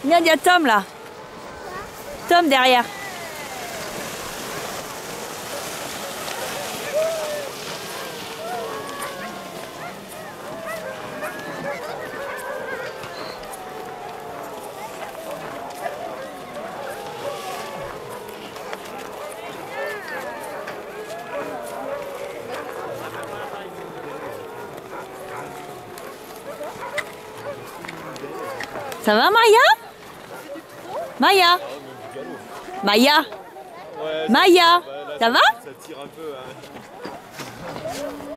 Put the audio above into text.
Regarde, il y a Tom là. Tom derrière. Ça va Maya? Maya? Maya? Ouais, Maya? Ça va? ça tire un peu. Hein.